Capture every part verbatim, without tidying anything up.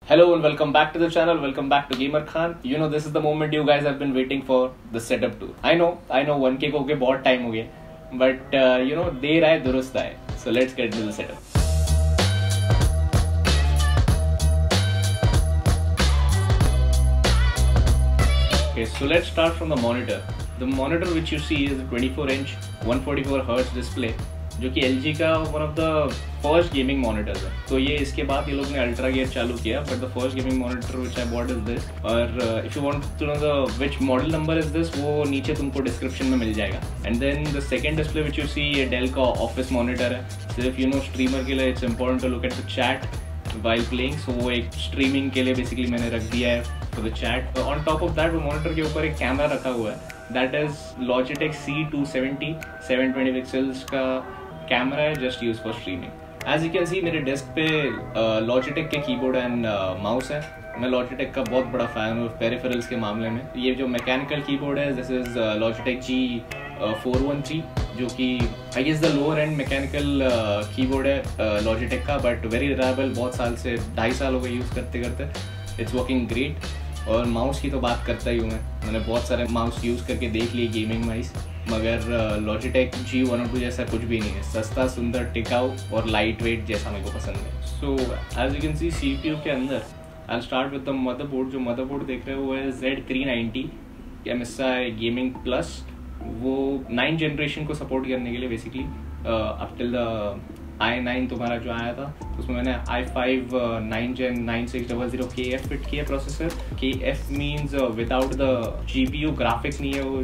Hello and welcome back to the channel. Welcome back to Gamer Khan. You know this is the moment you guys have been waiting for, the setup tour. I know, I know one K को होके बहुत time हो गया, but uh, you know देर आए दुरुस्त आए. So let's get into the setup. Okay, so let's start from the monitor. The monitor which you see is a twenty-four inch one forty-four hertz display, जो कि L G का one of the first gaming monitors है. तो ये इसके बाद ये लोग ने अल्ट्रा गियर चालू किया, but the first gaming monitor which I bought is this. और uh, if you want to know the which model number is this, वो नीचे तुमको description में मिल जाएगा. And then the second display which you see ये Dell का office monitor है. सिर्फ you know streamer के लिए it's important to look at the chat while playing. So वो एक streaming के लिए basically मैंने रख दिया है for the chat. Uh, on top of that वो monitor के ऊपर एक कैमरा रखा हुआ है. That is Logitech C two seventy seven twenty pixels का कैमरा है, just use for streaming. As you can see मेरे डेस्क पे लॉजिटेक के कीबोर्ड एंड माउस है. मैं लॉजिटेक का बहुत बड़ा फैन हूँ पेरिफेरल्स के मामले में. ये जो मैकेनिकल कीबोर्ड है this is Logitech G four one three, जो कि I guess the lower end mechanical keyboard है लॉजिटेक का, बट वेरी रिलायबल. बहुत साल से ढाई साल हो गए यूज़ करते करते. It's working great. और माउस की तो बात करता ही हूँ मैं. मैंने बहुत सारे माउस यूज़ करके देख लिए गेमिंग माउस, मगर Logitech G one O two जैसा कुछ भी नहीं है. सस्ता, सुंदर, टिकाऊ और लाइट वेट जैसा मेरे को पसंद है. So as you can see C P U के अंदर I start with the motherboard. जो मदरबोर्ड देख रहे हो वो है Z three ninety M S I gaming plus. वो नाइन जनरेशन को सपोर्ट करने के लिए basically up till the I nine तुम्हारा जो आया था उसमें मैंने I five nine gen nine six double zero K F fit किया processor. K F means without the G P U. Graphic नहीं है वो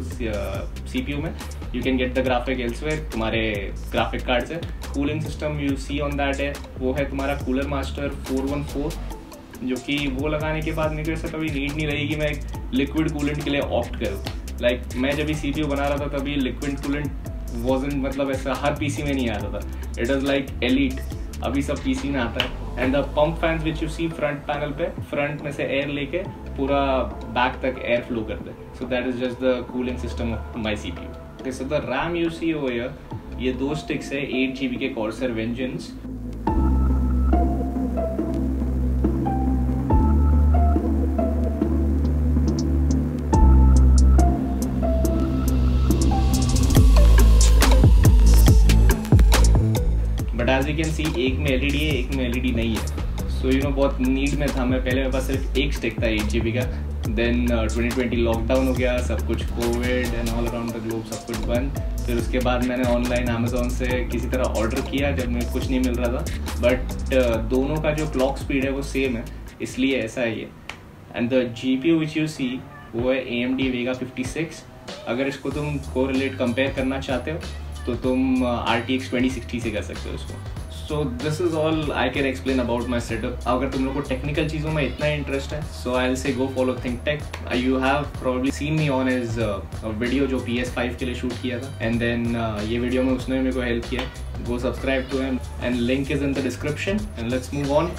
सी पी यू में. You can get the graphic elsewhere तुम्हारे ग्राफिक कार्ड से. Cooling system you see on that है वो है तुम्हारा cooler master four one four, जो कि वो लगाने के बाद मेरे को ऐसा कभी नीड नहीं रही कि मैं एक लिक्विड कूलेंट के लिए ऑप्ट करूँ. लाइक like, मैं जब भी सी पी यू बना रहा था तभी लिक्विड कूलेंट वॉजन मतलब ऐसा हर पीसी में नहीं आता था. It is like elite. अभी सब पीसी में आता है. And the pump fans which you see front panel पे, फ्रंट में से एयर लेके पूरा बैक तक एयर फ्लो करते हैं. So that is just the cooling system of my C P U. Okay, so the RAM you see over here, ये दो स्टिक्स है एट जी बी के Corsair Vengeance. But as you can see एक में L E D है, एक में L E D नहीं है. सो यू नो बहुत नीड में था मैं. पहले मेरे पास सिर्फ एक स्टिक था एट जी बी का. देन ट्वेंटी ट्वेंटी लॉकडाउन हो गया, सब कुछ Covid and all around the globe सब कुछ बंद. फिर उसके बाद मैंने ऑनलाइन अमेजोन से किसी तरह ऑर्डर किया जब मुझे कुछ नहीं मिल रहा था. बट uh, दोनों का जो क्लॉक स्पीड है वो सेम है, इसलिए ऐसा है ये. And the G P U which you see वो है A M D Vega fifty six. अगर इसको तुम को रिलेट कंपेयर करना चाहते हो तो तुम R T X twenty sixty से कर सकते हो इसको. So this is all I can explain about my setup. अगर तुम लोग को टेक्निकल चीज़ों में इतना इंटरेस्ट है सो I will say go follow think tech. You have probably seen me on his video जो पी एस फाइव के लिए शूट किया था. एंड देन uh, ये वीडियो में उसने मेरे को हेल्प किया. Go subscribe to him and link is in the description. And let's move on.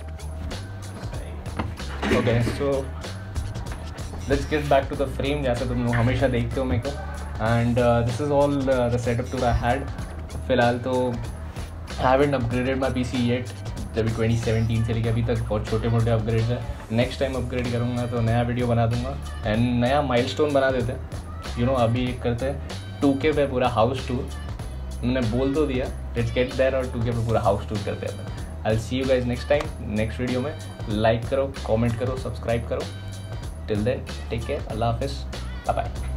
Okay, so let's get back to the frame जैसे तुम लोग हमेशा देखते हो मेरे को. And this is all the setup tour I had. फिलहाल तो I haven't upgraded my P C yet. जब ट्वेंटी सेवनटीन से लेकर अभी तक बहुत छोटे मोटे अपग्रेड्स हैं. नेक्स्ट टाइम अपग्रेड करूँगा तो नया वीडियो बना दूंगा एंड नया माइलस्टोन बना देते हैं. यू नो अभी एक करते हैं टू के पे पूरा हाउस टूर. मैंने बोल तो दिया लेट्स गेट देयर, और टू के पे पूरा हाउस टूर करते हैं. I will see you guys next time next video में. लाइक करो, कॉमेंट करो, सब्सक्राइब करो. Till then take care. अल्लाह हाफिज़. Bye bye.